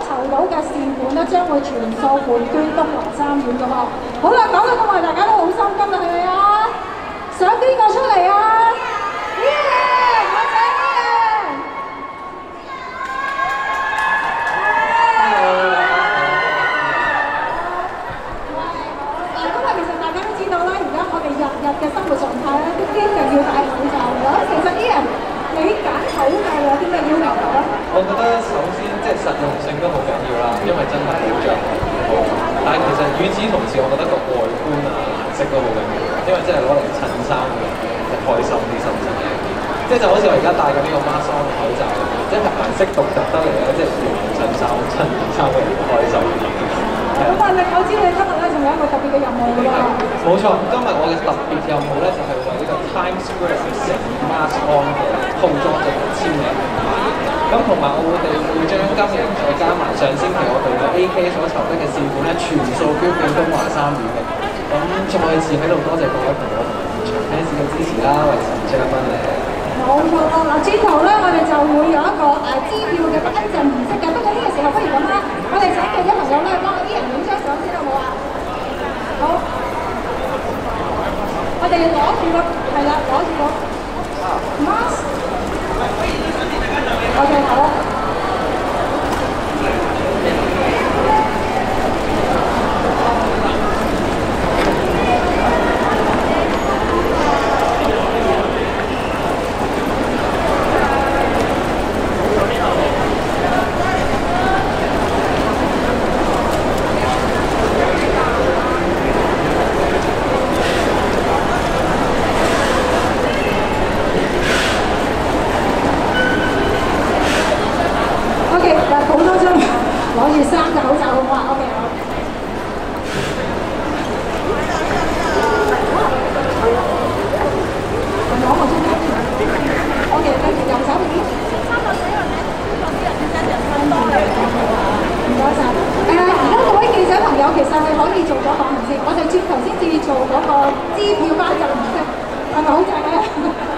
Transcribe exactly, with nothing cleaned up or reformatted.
籌到嘅善款咧，將會全數回捐東華三院嘅喎。好啦，講到咁耐，大家都好心急啦，係咪啊？想邊個出嚟啊？耶！我請耶！嗱，咁啊，其實大家都知道啦，而家我哋日日嘅生活狀態咧，都經常要戴口罩㗎。其實啲人你揀口罩有啲咩要求啊？ 我覺得首先即係實用性都好緊要啦，因為真係保障好。但係其實與此同時，我覺得個外觀啊、顏色都好緊要，因為真係攞嚟襯衫嘅，即係開心啲心情嘅。即係就好似我而家戴緊呢個 mask on 嘅口罩，即係顏色獨特得嚟咧，即係用襯衫、襯衫嘅人開心啲。 咁啊，你我知你今日咧仲有一個特別嘅任務㗎喎。 冇錯，今日我嘅特別任務咧就係為呢個 Times Square 成 mask on 嘅套裝進行簽名。咁同埋我哋會將今日再加埋上星期我哋嘅 A K 所籌得嘅善款咧，全數捐俾東華三院嘅。咁再次喺度多謝各位朋友同埋現場 fans 嘅支持啦，為神將軍嚟。 冇錯啦，嗱，轉頭咧我哋就會有一個誒支票嘅頒贈儀式嘅。不過呢個時候不如咁啦，我哋請記者朋友咧幫啲人影張相先好冇啊？好，我哋攞住個係啦，攞住個 mask。OK， 好。攞住三隻口罩好唔好啊 ？OK， 好。攞我張卡。OK， 跟住右手邊。三個死人咧，呢個啲人真係好多嘅。唔該晒。誒，而家各位記者朋友，其實你可以做咗訪問先，我哋轉頭先至做嗰個支票頒贈儀式，係咪好正咧？